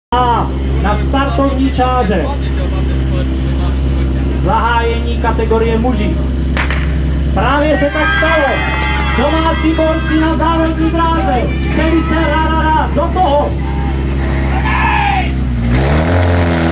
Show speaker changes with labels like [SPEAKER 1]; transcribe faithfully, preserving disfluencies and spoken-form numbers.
[SPEAKER 1] A na startovní čáře zahájení kategorie muži. Právě se tak stalo. Domácí borci na závodní dráze. Střelice, rá, rá, rá, do toho.